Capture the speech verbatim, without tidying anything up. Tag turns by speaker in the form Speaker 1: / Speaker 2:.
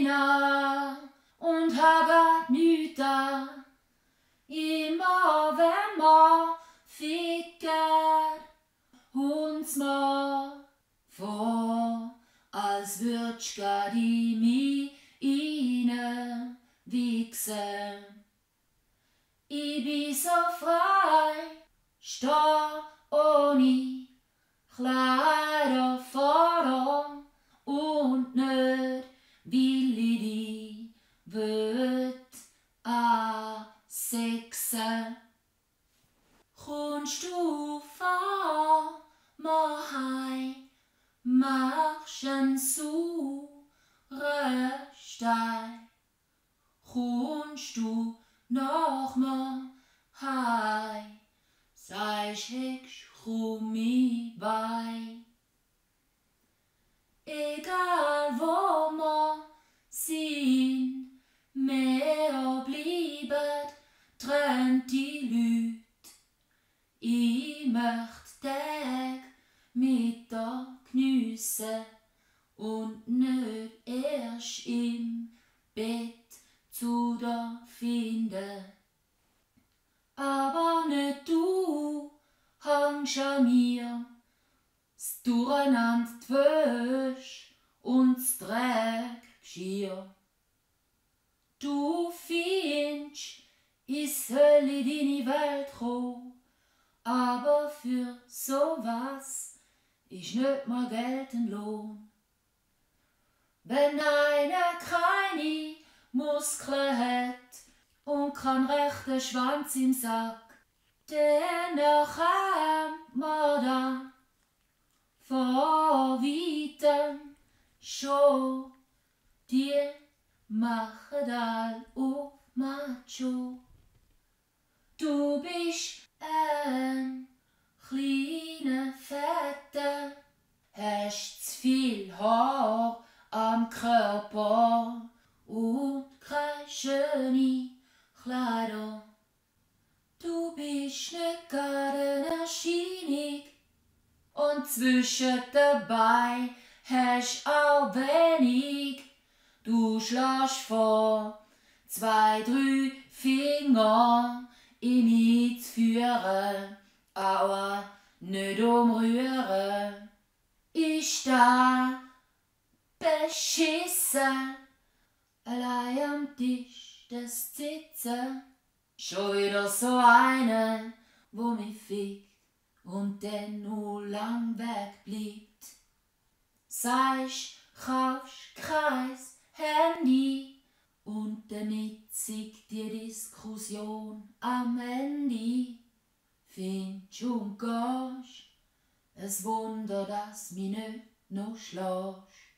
Speaker 1: Ina und hagat nüt da. Immer wenn ma ficker uns ma vor, als würd's gar die mi ine wichsen. I bi so frei, sta ohne Kleider vor und nicht will i die wird a sechse. Kommst du vor, ma hei, marschen zu Röstei. Kommst du noch ma hei, sei ich komm mi bei. Egal wo ma sind, mehr bliebet trennt die Lüt. I möcht Tag mit der Knüsse und nöt erst im Bett zu der finde. Aber nicht du hangst an mir, s Durcheinander d'Wäsch und s Dreckgeschirr. Du findst, is Hölle deine Welt ro, aber für sowas ist nicht mal Geld ein Lohn. Wenn einer keine Muskeln hat und kein rechter Schwanz im Sack, dann erkennt man dann von weitem schon, die machen all auf Macho. Du bist ein kleiner Fetter, hast zu viel Haar am Körper und keine schöne Kleider. Du bist nicht gar eine Erscheinung und zwischen dabei hast auch wenig. Du schlägst vor, zwei, drei Finger in mich zu führen, aber nicht umrühren. Ich da beschissen, allein am Tisch des Sitzen. Schon wieder so eine, wo mich fickt und dann nur lang wegbleibt. Sagst, kaufst Kreis, Handy und damit siegt die Diskussion am Ende. Findest und gehst, es Wunder, dass mich nicht noch schlägst.